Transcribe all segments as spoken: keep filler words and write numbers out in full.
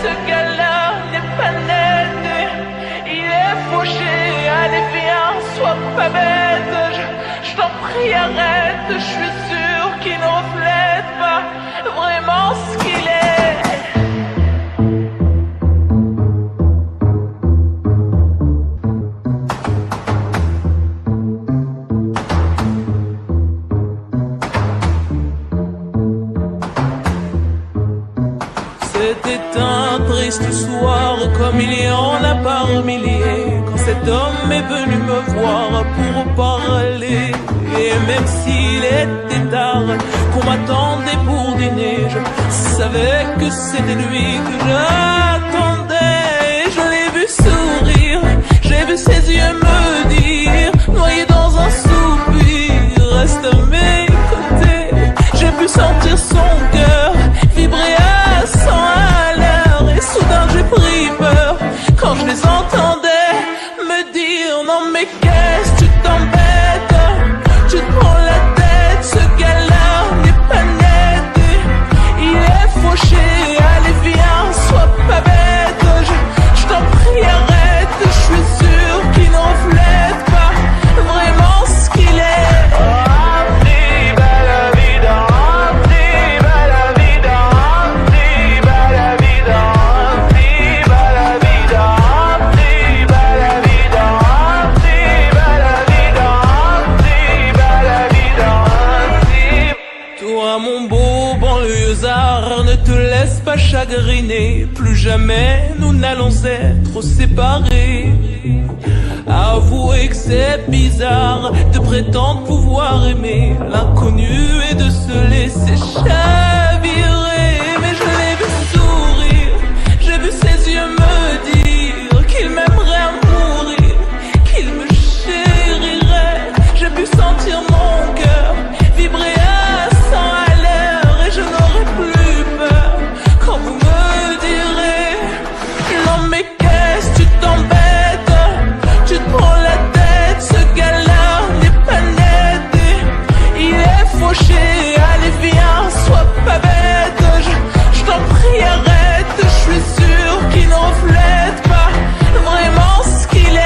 ce gars-là n'est pas net. Il est fauché, allez viens, sois pas bête. Je, je t'en prie arrête, je suis sûr qu'il ne reflète pas vraiment ce qu'il est. C'était un triste soir comme il y en a par milliers, quand cet homme est venu me voir pour parler. Et même s'il était tard, qu'on m'attendait pour dîner, je savais que c'était lui que j'attendais. Je l'ai vu sourire, j'ai vu ses yeux me dire, noyé dans un soupir, reste à mes côtés. J'ai pu sentir son cœur vibrer à cent à l'heure, et soudain j'ai pris peur quand je les entendais me dire non mais qu'est-ce que tu t'embêtes, tu te prends la tête, ce gars-là n'est pas net. Il est fauché, allez viens, sois pas bête. Je, je t'en prie arrête, je suis sûr qu'il ne reflète pas vraiment ce qu'il est. Mon beau banlieusard, ne te laisse pas chagriner, plus jamais nous n'allons être séparés. Avouez que c'est bizarre de prétendre pouvoir aimer l'inconnu et de se laisser chavirer. Mais je l'ai vu sourire, j'ai vu ses yeux me dire qu'il m'aimerait à mourir, qu'il me chérirait. J'ai pu sentir mon cœur vibrer à cent à l'heure, et je n'aurai plus peur quand vous me direz non mais qu'est-ce que tu t'embêtes, tu te prends la tête, ce gars-là n'est pas net. Il est fauché, allez viens, sois pas bête. Je, je t'en prie arrête, je suis sûr qu'il ne reflète pas vraiment ce qu'il est.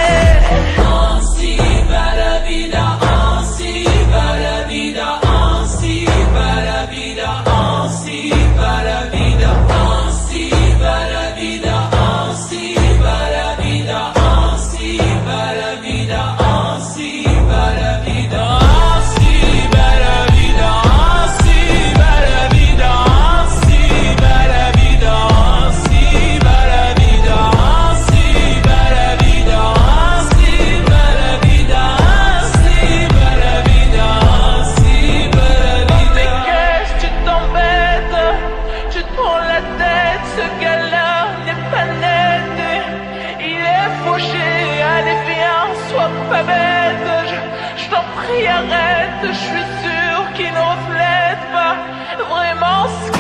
Ainsi va la vida, ainsi va la vida, ainsi va la vida, ainsi va la vida, ainsi va la vida, ainsi va la vida, ainsi va la vida, ainsi va la vida, ainsi va la vida, ainsi va la vida, ainsi va la vida, ainsi va la vida, ainsi va la vida, ainsi va la vida, ainsi va la vida, ainsi va la vida. Mais qu'est-ce que tu t'embêtes, tu te prends la tête, ce gars-là n'est pas net. Il est fauché, allez viens, sois pas bête. Je, je t'en prie arrête, je suis sûr qu'il ne reflète pas vraiment ce